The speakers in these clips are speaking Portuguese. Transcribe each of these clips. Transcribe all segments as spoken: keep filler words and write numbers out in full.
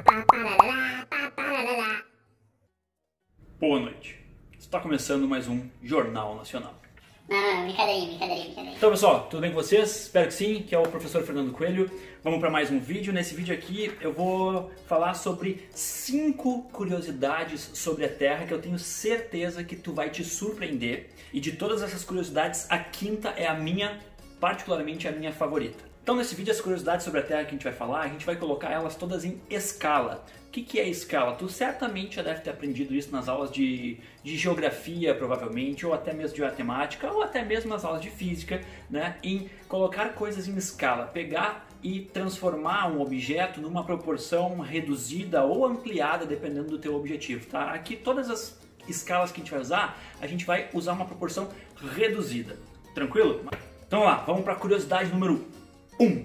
Boa noite. Está começando mais um Jornal Nacional. Não, não, não, brincadeirinha, brincadeirinha, brincadeirinha. Então, pessoal, tudo bem com vocês? Espero que sim, que é o professor Fernando Coelho. Vamos para mais um vídeo. Nesse vídeo aqui eu vou falar sobre cinco curiosidades sobre a Terra que eu tenho certeza que tu vai te surpreender. E de todas essas curiosidades, a quinta é a minha, particularmente a minha favorita. Então, nesse vídeo, as curiosidades sobre a Terra que a gente vai falar, a gente vai colocar elas todas em escala. O que, que é escala? Tu certamente já deve ter aprendido isso nas aulas de, de geografia, provavelmente, ou até mesmo de matemática, ou até mesmo nas aulas de física, né? Em colocar coisas em escala, pegar e transformar um objeto numa proporção reduzida ou ampliada, dependendo do teu objetivo, tá? Aqui, todas as escalas que a gente vai usar, a gente vai usar uma proporção reduzida. Tranquilo? Então, lá, vamos para a curiosidade número um.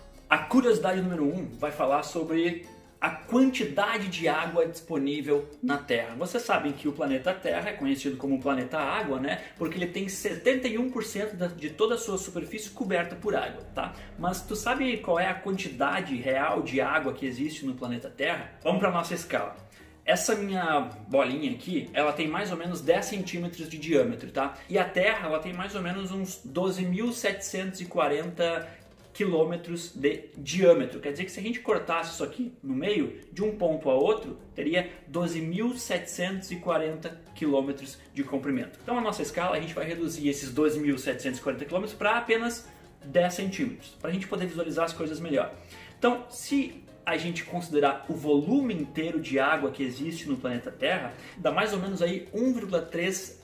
A curiosidade número um vai falar sobre a quantidade de água disponível na Terra. Vocês sabem que o planeta Terra é conhecido como o planeta Água, né? Porque ele tem setenta e um por cento de toda a sua superfície coberta por água, tá? Mas tu sabe qual é a quantidade real de água que existe no planeta Terra? Vamos para a nossa escala. Essa minha bolinha aqui, ela tem mais ou menos dez centímetros de diâmetro, tá? E a Terra, ela tem mais ou menos uns doze mil setecentos e quarenta quilômetros de diâmetro. Quer dizer que se a gente cortasse isso aqui no meio, de um ponto a outro, teria doze mil setecentos e quarenta quilômetros de comprimento. Então, a nossa escala, a gente vai reduzir esses doze mil setecentos e quarenta quilômetros para apenas dez centímetros, para a gente poder visualizar as coisas melhor. Então, se a gente considerar o volume inteiro de água que existe no planeta Terra, dá mais ou menos aí um vírgula três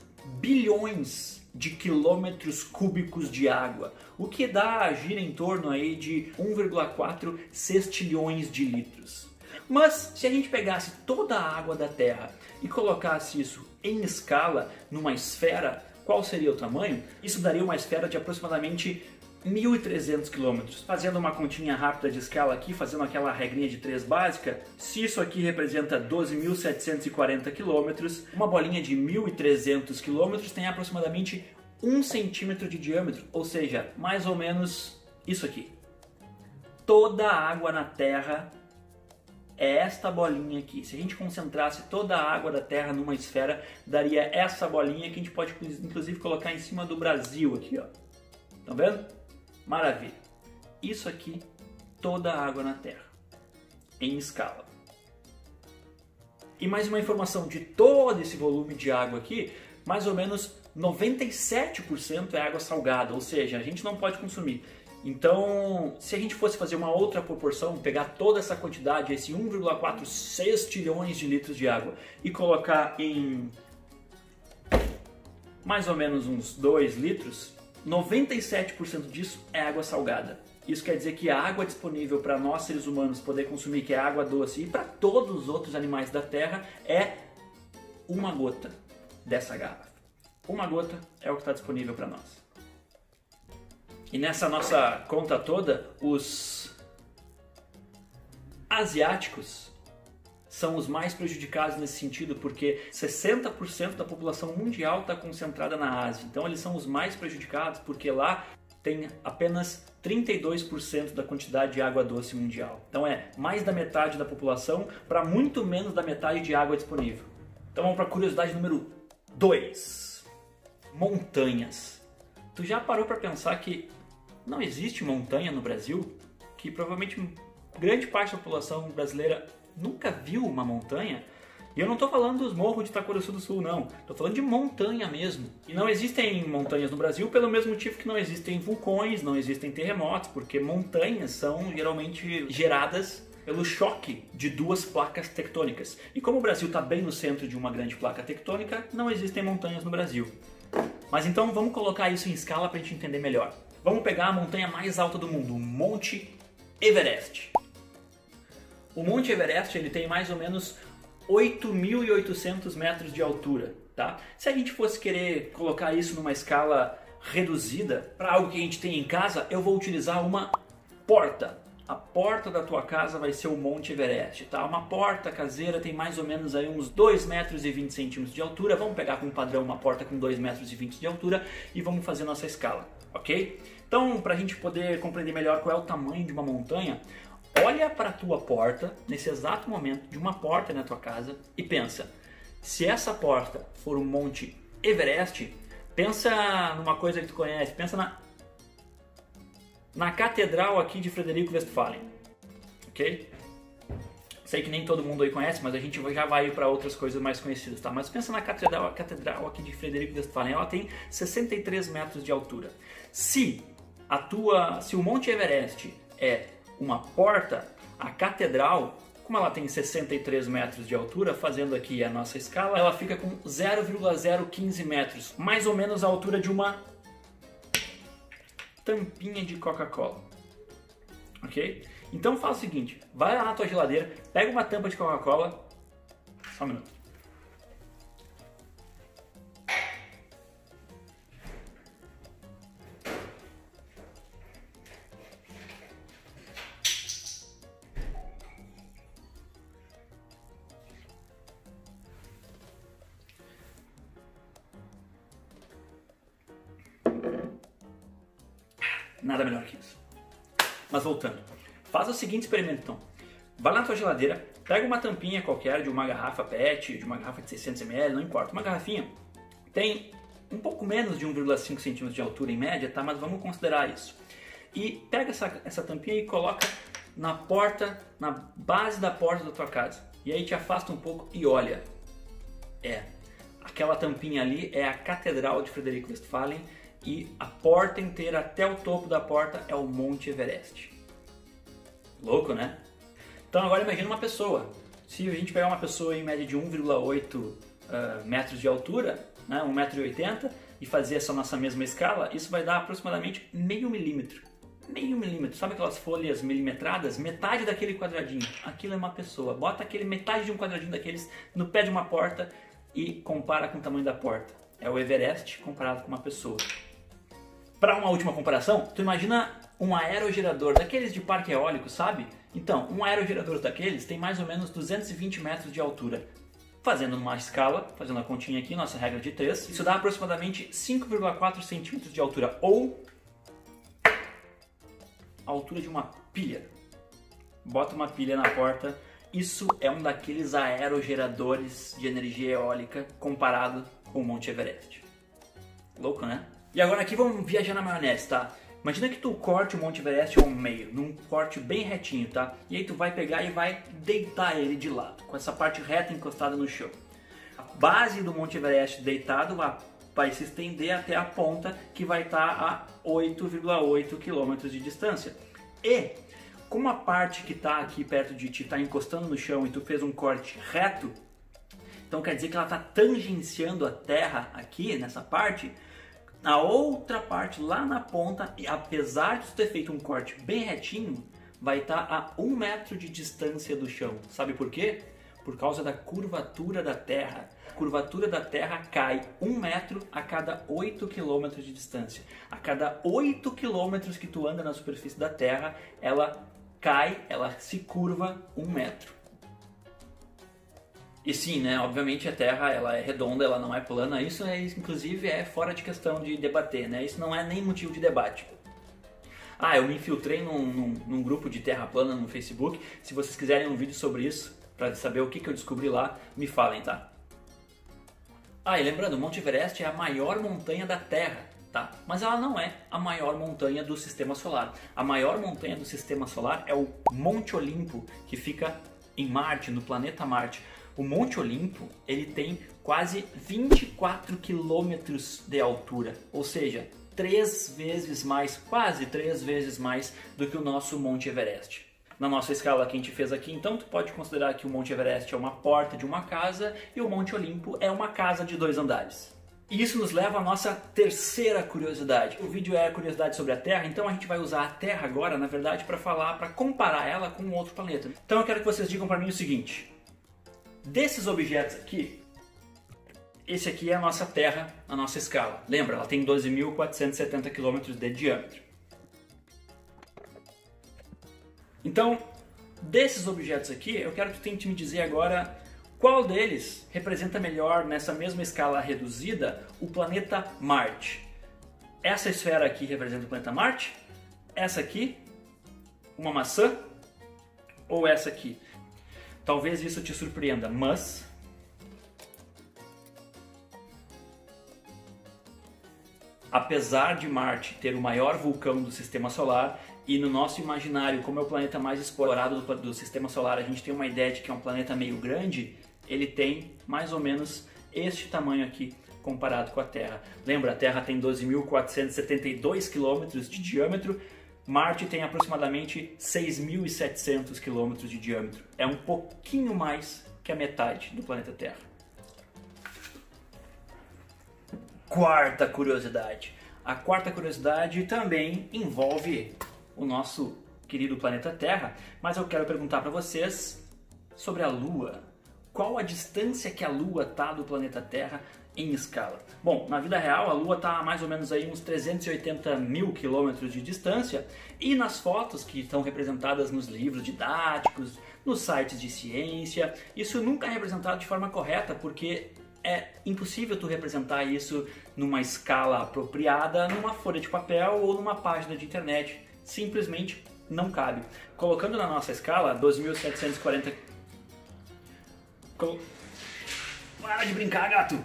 bilhões de quilômetros cúbicos de água, o que dá, gira em torno aí de um vírgula quatro sextilhões de litros. Mas se a gente pegasse toda a água da Terra e colocasse isso em escala, numa esfera, qual seria o tamanho? Isso daria uma esfera de aproximadamente mil e trezentos quilômetros. Fazendo uma continha rápida de escala aqui, fazendo aquela regrinha de três básica, se isso aqui representa doze mil setecentos e quarenta quilômetros, uma bolinha de mil e trezentos quilômetros tem aproximadamente um centímetro de diâmetro, ou seja, mais ou menos isso aqui. Toda a água na Terra é esta bolinha aqui. Se a gente concentrasse toda a água da Terra numa esfera, daria essa bolinha que a gente pode inclusive colocar em cima do Brasil aqui, ó. Estão vendo? Maravilha. Isso aqui, toda a água na Terra, em escala. E mais uma informação, de todo esse volume de água aqui, mais ou menos noventa e sete por cento é água salgada, ou seja, a gente não pode consumir. Então, se a gente fosse fazer uma outra proporção, pegar toda essa quantidade, esse um vírgula quatro sextilhões de litros de água, e colocar em mais ou menos uns dois litros, noventa e sete por cento disso é água salgada. Isso quer dizer que a água disponível para nós seres humanos poder consumir, que é água doce, e para todos os outros animais da Terra, é uma gota dessa garrafa. Uma gota é o que está disponível para nós. E nessa nossa conta toda, os asiáticos são os mais prejudicados nesse sentido, porque sessenta por cento da população mundial está concentrada na Ásia. Então eles são os mais prejudicados porque lá tem apenas trinta e dois por cento da quantidade de água doce mundial. Então é mais da metade da população para muito menos da metade de água disponível. Então vamos para a curiosidade número dois. Montanhas. Tu já parou para pensar que não existe montanha no Brasil? Que provavelmente grande parte da população brasileira nunca viu uma montanha? E eu não estou falando dos morros de Itacoraçu do Sul, não. Estou falando de montanha mesmo. E não existem montanhas no Brasil pelo mesmo motivo que não existem vulcões, não existem terremotos, porque montanhas são geralmente geradas pelo choque de duas placas tectônicas. E como o Brasil está bem no centro de uma grande placa tectônica, não existem montanhas no Brasil. Mas então vamos colocar isso em escala para a gente entender melhor. Vamos pegar a montanha mais alta do mundo, o Monte Everest. O Monte Everest ele tem mais ou menos oito mil e oitocentos metros de altura, tá? Se a gente fosse querer colocar isso numa escala reduzida, para algo que a gente tem em casa, eu vou utilizar uma porta. A porta da tua casa vai ser o Monte Everest, tá? Uma porta caseira tem mais ou menos aí uns dois metros e vinte centímetros de altura. Vamos pegar como padrão uma porta com dois metros e vinte de altura e vamos fazer nossa escala, ok? Então, para a gente poder compreender melhor qual é o tamanho de uma montanha, Olha para a tua porta, nesse exato momento, de uma porta na tua casa, e pensa, se essa porta for o Monte Everest, pensa numa coisa que tu conhece, pensa na, na Catedral aqui de Frederico Westphalen, ok? Sei que nem todo mundo aí conhece, mas a gente já vai para outras coisas mais conhecidas, tá? Mas pensa na catedral, a catedral aqui de Frederico Westphalen, ela tem sessenta e três metros de altura. Se a tua, se o Monte Everest é uma porta, a catedral, como ela tem sessenta e três metros de altura, fazendo aqui a nossa escala, ela fica com zero vírgula zero quinze metros, mais ou menos a altura de uma tampinha de Coca-Cola, ok? Então faz o seguinte, vai lá na tua geladeira, pega uma tampa de Coca-Cola, só um minuto. Nada melhor que isso. Mas voltando. Faz o seguinte experimento então. Vai lá na tua geladeira, pega uma tampinha qualquer de uma garrafa pet, de uma garrafa de seiscentos mililitros, não importa. Uma garrafinha tem um pouco menos de um vírgula cinco centímetros de altura em média, tá? Mas vamos considerar isso. E pega essa, essa tampinha e coloca na porta, na base da porta da tua casa. E aí te afasta um pouco e olha. É, aquela tampinha ali é a Catedral de Frederico Westphalen e a porta inteira até o topo da porta é o Monte Everest. Louco, né? Então agora imagina uma pessoa. Se a gente pegar uma pessoa em média de um vírgula oito uh, metros de altura, né, um metro e oitenta, e fazer essa nossa mesma escala, isso vai dar aproximadamente meio milímetro. Meio milímetro. Sabe aquelas folhas milimetradas? Metade daquele quadradinho. Aquilo é uma pessoa. Bota aquele metade de um quadradinho daqueles no pé de uma porta e compara com o tamanho da porta. É o Everest comparado com uma pessoa. Para uma última comparação, tu imagina um aerogerador daqueles de parque eólico, sabe? Então, um aerogerador daqueles tem mais ou menos duzentos e vinte metros de altura. Fazendo uma escala, fazendo a continha aqui, nossa regra de três, isso dá aproximadamente cinco vírgula quatro centímetros de altura, ou a altura de uma pilha. Bota uma pilha na porta, isso é um daqueles aerogeradores de energia eólica comparado com o Monte Everest. Louco, né? E agora aqui vamos viajar na maionese, tá? Imagina que tu corte o Monte Everest ao meio, num corte bem retinho, tá? E aí tu vai pegar e vai deitar ele de lado, com essa parte reta encostada no chão. A base do Monte Everest deitado vai se estender até a ponta, que vai estar a oito vírgula oito quilômetros de distância. E como a parte que está aqui perto de ti está encostando no chão e tu fez um corte reto, então quer dizer que ela está tangenciando a terra aqui, nessa parte. A outra parte lá na ponta, apesar de ter feito um corte bem retinho, vai estar a um metro de distância do chão. Sabe por quê? Por causa da curvatura da Terra. A curvatura da Terra cai um metro a cada oito quilômetros de distância. A cada oito quilômetros que tu anda na superfície da Terra, ela cai, ela se curva um metro. E sim, né, obviamente a Terra ela é redonda, ela não é plana, isso é, inclusive é fora de questão de debater, né? Isso não é nem motivo de debate. Ah, eu me infiltrei num, num, num grupo de terra plana no Facebook, se vocês quiserem um vídeo sobre isso, para saber o que, que eu descobri lá, me falem, tá? Ah, e lembrando, o Monte Everest é a maior montanha da Terra, tá? Mas ela não é a maior montanha do Sistema Solar. A maior montanha do Sistema Solar é o Monte Olimpo, que fica em Marte, no planeta Marte. O Monte Olimpo, ele tem quase vinte e quatro quilômetros de altura, ou seja, três vezes mais, quase três vezes mais do que o nosso Monte Everest. Na nossa escala que a gente fez aqui, então, tu pode considerar que o Monte Everest é uma porta de uma casa e o Monte Olimpo é uma casa de dois andares. E isso nos leva à nossa terceira curiosidade. O vídeo é a curiosidade sobre a Terra, então a gente vai usar a Terra agora, na verdade, para falar, para comparar ela com um outro planeta. Então eu quero que vocês digam para mim o seguinte. Desses objetos aqui, esse aqui é a nossa Terra, a nossa escala. Lembra, ela tem doze mil quatrocentos e setenta quilômetros de diâmetro. Então, desses objetos aqui, eu quero que tu tente me dizer agora qual deles representa melhor, nessa mesma escala reduzida, o planeta Marte. Essa esfera aqui representa o planeta Marte, essa aqui, uma maçã, ou essa aqui? Talvez isso te surpreenda, mas apesar de Marte ter o maior vulcão do Sistema Solar, e no nosso imaginário, como é o planeta mais explorado do, do Sistema Solar, a gente tem uma ideia de que é um planeta meio grande, ele tem mais ou menos este tamanho aqui comparado com a Terra. Lembra, a Terra tem doze mil quatrocentos e setenta e dois quilômetros de diâmetro, Marte tem aproximadamente seis mil e setecentos quilômetros de diâmetro. É um pouquinho mais que a metade do planeta Terra. Quarta curiosidade. A quarta curiosidade também envolve o nosso querido planeta Terra, mas eu quero perguntar para vocês sobre a Lua. Qual a distância que a Lua está do planeta Terra em escala? Bom, na vida real a Lua está a mais ou menos aí uns trezentos e oitenta mil quilômetros de distância, e nas fotos que estão representadas nos livros didáticos, nos sites de ciência, isso nunca é representado de forma correta, porque é impossível tu representar isso numa escala apropriada, numa folha de papel ou numa página de internet. Simplesmente não cabe. Colocando na nossa escala, doze mil setecentos e quarenta... Col... Para de brincar, gato!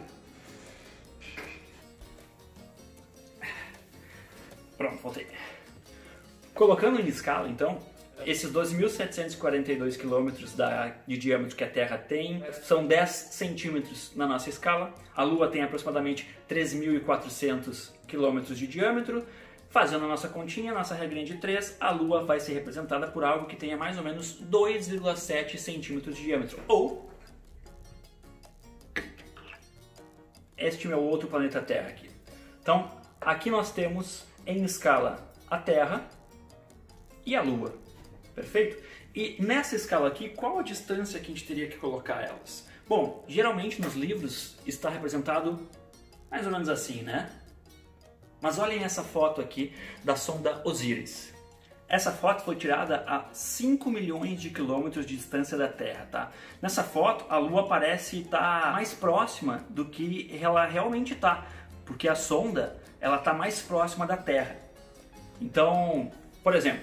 Pronto, voltei. Colocando em escala, então, esses doze mil setecentos e quarenta e dois quilômetros de diâmetro que a Terra tem são dez centímetros na nossa escala. A Lua tem aproximadamente três mil e quatrocentos quilômetros de diâmetro. Fazendo a nossa continha, nossa regrinha de três, a Lua vai ser representada por algo que tenha mais ou menos dois vírgula sete centímetros de diâmetro. Ou este meu outro planeta Terra aqui. Então, aqui nós temos em escala a Terra e a Lua. Perfeito? E nessa escala aqui, qual a distância que a gente teria que colocar elas? Bom, geralmente nos livros está representado mais ou menos assim, né? Mas olhem essa foto aqui da sonda Osiris. Essa foto foi tirada a cinco milhões de quilômetros de distância da Terra, tá? Nessa foto, a Lua parece estar mais próxima do que ela realmente está, porque a sonda ela está mais próxima da Terra. Então, por exemplo,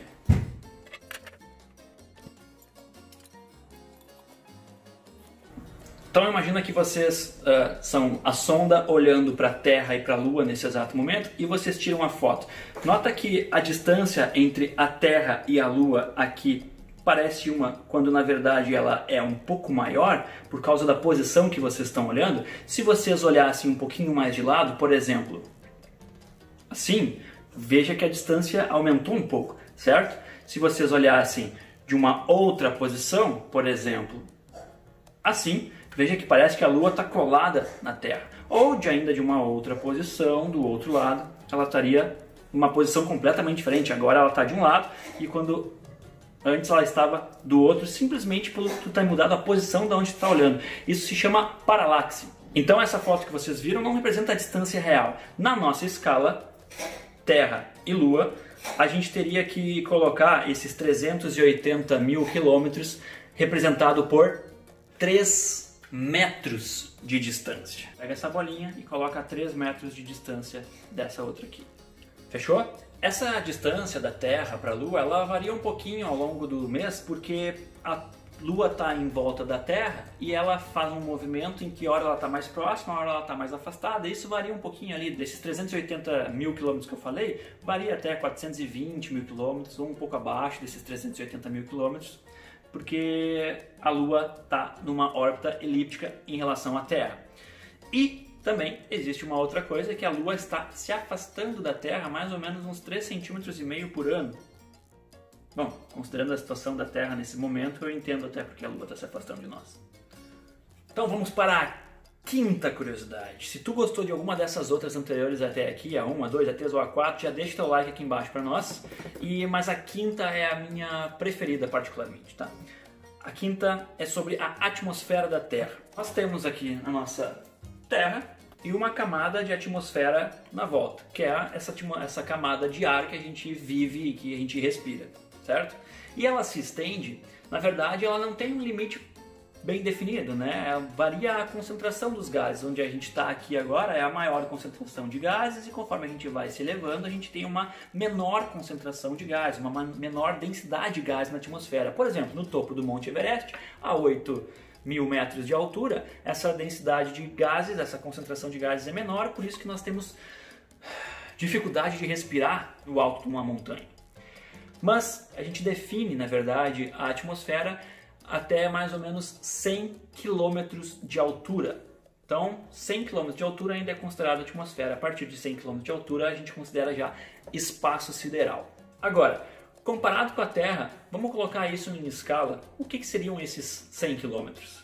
Então imagina que vocês uh, são a sonda olhando para a Terra e para a Lua nesse exato momento e vocês tiram a foto. Nota que a distância entre a Terra e a Lua aqui parece uma, quando na verdade ela é um pouco maior por causa da posição que vocês estão olhando. Se vocês olhassem um pouquinho mais de lado, por exemplo, assim, veja que a distância aumentou um pouco, certo? Se vocês olhassem de uma outra posição, por exemplo, assim, veja que parece que a Lua está colada na Terra. Ou de ainda de uma outra posição, do outro lado, ela estaria em uma posição completamente diferente. Agora ela está de um lado e quando antes ela estava do outro, simplesmente pelo que tu está mudado a posição de onde tu está olhando. Isso se chama paralaxe. Então essa foto que vocês viram não representa a distância real. Na nossa escala, Terra e Lua, a gente teria que colocar esses trezentos e oitenta mil quilômetros representado por três metros de distância. Pega essa bolinha e coloca a três metros de distância dessa outra aqui. Fechou? Essa distância da Terra para a Lua, ela varia um pouquinho ao longo do mês, porque a Lua está em volta da Terra e ela faz um movimento em que hora ela está mais próxima, hora ela está mais afastada. Isso varia um pouquinho ali, desses trezentos e oitenta mil quilômetros que eu falei, varia até quatrocentos e vinte mil quilômetros, ou um pouco abaixo desses trezentos e oitenta mil quilômetros. Porque a Lua está numa órbita elíptica em relação à Terra. E também existe uma outra coisa, que a Lua está se afastando da Terra mais ou menos uns três vírgula cinco centímetros por ano. Bom, considerando a situação da Terra nesse momento, eu entendo até porque a Lua está se afastando de nós. Então vamos para a quinta curiosidade. Se tu gostou de alguma dessas outras anteriores até aqui, a um, a dois, a três ou a quatro, já deixa teu like aqui embaixo para nós. E, mas a quinta é a minha preferida particularmente, tá? A quinta é sobre a atmosfera da Terra. Nós temos aqui a nossa Terra e uma camada de atmosfera na volta, que é essa, essa camada de ar que a gente vive e que a gente respira, certo? E ela se estende, na verdade ela não tem um limite bem definido, né? Varia a concentração dos gases. Onde a gente está aqui agora é a maior concentração de gases e conforme a gente vai se elevando, a gente tem uma menor concentração de gases, uma menor densidade de gases na atmosfera. Por exemplo, no topo do Monte Everest, a oito mil metros de altura, essa densidade de gases, essa concentração de gases é menor, por isso que nós temos dificuldade de respirar no alto de uma montanha. Mas a gente define, na verdade, a atmosfera até mais ou menos cem quilômetros de altura. Então, cem quilômetros de altura ainda é considerado atmosfera. A partir de cem quilômetros de altura, a gente considera já espaço sideral. Agora, comparado com a Terra, vamos colocar isso em escala. O que, que seriam esses cem quilômetros?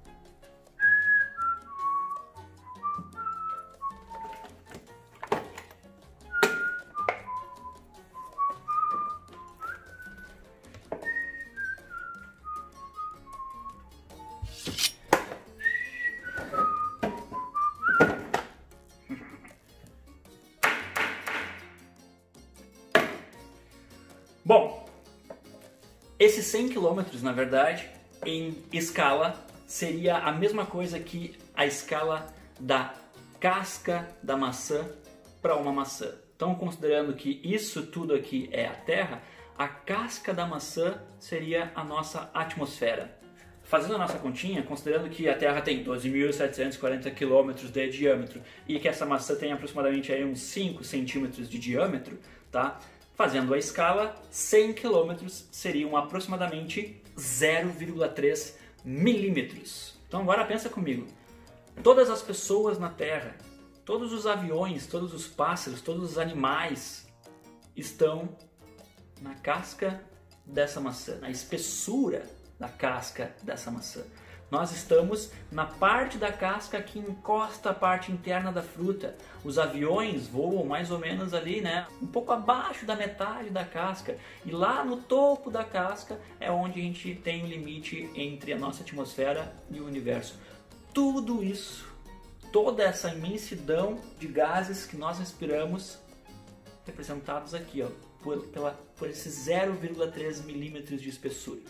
Bom, esses cem quilômetros, na verdade, em escala, seria a mesma coisa que a escala da casca da maçã para uma maçã. Então, considerando que isso tudo aqui é a Terra, a casca da maçã seria a nossa atmosfera. Fazendo a nossa continha, considerando que a Terra tem doze mil setecentos e quarenta quilômetros de diâmetro e que essa maçã tem aproximadamente aí uns cinco centímetros de diâmetro, tá? Fazendo a escala, cem quilômetros seriam aproximadamente zero vírgula três milímetros. Então agora pensa comigo, todas as pessoas na Terra, todos os aviões, todos os pássaros, todos os animais estão na casca dessa maçã, na espessura da casca dessa maçã. Nós estamos na parte da casca que encosta a parte interna da fruta. Os aviões voam mais ou menos ali, né, um pouco abaixo da metade da casca. E lá no topo da casca é onde a gente tem o limite entre a nossa atmosfera e o universo. Tudo isso, toda essa imensidão de gases que nós respiramos, representados aqui, ó, por, pela, por esses zero vírgula três milímetros de espessura.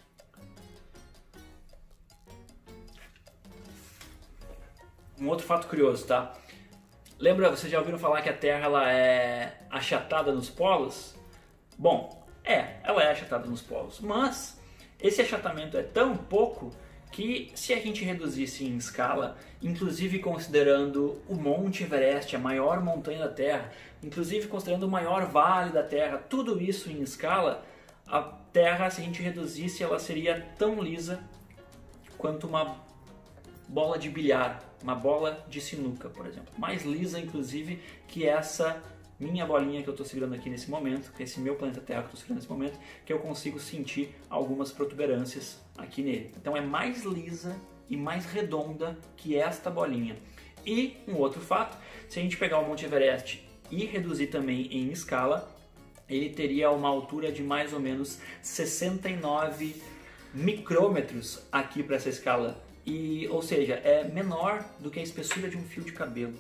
Um outro fato curioso, tá? Lembra, vocês já ouviram falar que a Terra ela é achatada nos polos? Bom, é, ela é achatada nos polos, mas esse achatamento é tão pouco que se a gente reduzisse em escala, inclusive considerando o Monte Everest, a maior montanha da Terra, inclusive considerando o maior vale da Terra, tudo isso em escala, a Terra, se a gente reduzisse, ela seria tão lisa quanto uma bola de bilhar, uma bola de sinuca, por exemplo. Mais lisa, inclusive, que essa minha bolinha que eu estou segurando aqui nesse momento, que é esse meu planeta Terra que eu estou segurando nesse momento, que eu consigo sentir algumas protuberâncias aqui nele. Então é mais lisa e mais redonda que esta bolinha. E um outro fato, se a gente pegar o Monte Everest e reduzir também em escala, ele teria uma altura de mais ou menos sessenta e nove micrômetros aqui para essa escala. E, ou seja, é menor do que a espessura de um fio de cabelo.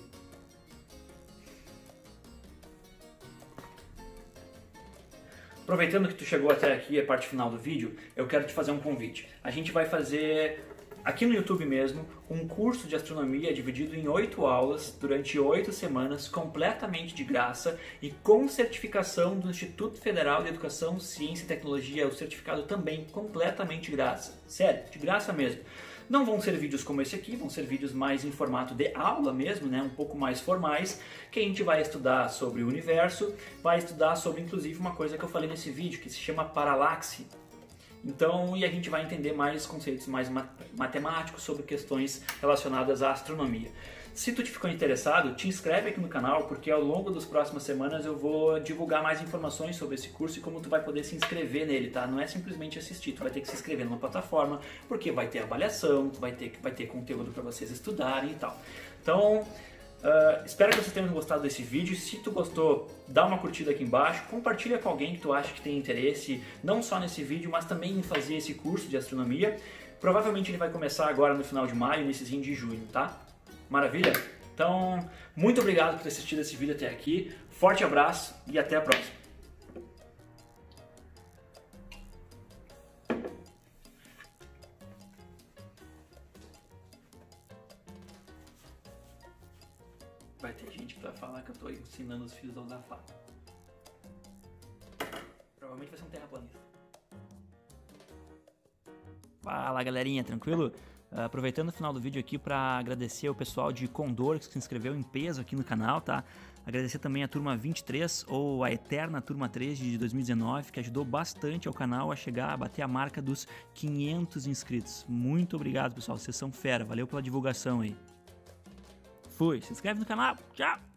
Aproveitando que tu chegou até aqui, a parte final do vídeo, eu quero te fazer um convite. A gente vai fazer, aqui no YouTube mesmo, um curso de astronomia dividido em oito aulas, durante oito semanas, completamente de graça e com certificação do Instituto Federal de Educação, Ciência e Tecnologia, o certificado também completamente de graça. Sério, de graça mesmo. Não vão ser vídeos como esse aqui, vão ser vídeos mais em formato de aula mesmo, né? Um pouco mais formais, que a gente vai estudar sobre o universo, vai estudar sobre inclusive uma coisa que eu falei nesse vídeo, que se chama paralaxe. Então, e a gente vai entender mais conceitos mais matemáticos sobre questões relacionadas à astronomia. Se tu te ficou interessado, te inscreve aqui no canal, porque ao longo das próximas semanas eu vou divulgar mais informações sobre esse curso e como tu vai poder se inscrever nele, tá? Não é simplesmente assistir, tu vai ter que se inscrever numa plataforma, porque vai ter avaliação, tu vai ter, vai ter conteúdo para vocês estudarem e tal. Então, uh, espero que vocês tenham gostado desse vídeo. Se tu gostou, dá uma curtida aqui embaixo, compartilha com alguém que tu acha que tem interesse, não só nesse vídeo, mas também em fazer esse curso de astronomia. Provavelmente ele vai começar agora no final de maio, iníciozinho de junho, tá? Maravilha? Então, muito obrigado por ter assistido esse vídeo até aqui. Forte abraço e até a próxima. Vai ter gente que vai falar que eu tô ensinando os filhos a usar faca. Provavelmente vai ser um terraplanista. Fala galerinha, tranquilo? Uh, aproveitando o final do vídeo aqui para agradecer o pessoal de Condor que se inscreveu em peso aqui no canal, tá? Agradecer também a turma vinte e três ou a eterna turma três de dois mil e dezenove, que ajudou bastante ao canal a chegar a bater a marca dos quinhentos inscritos. Muito obrigado, pessoal, vocês são fera, valeu pela divulgação aí. Fui, se inscreve no canal, tchau!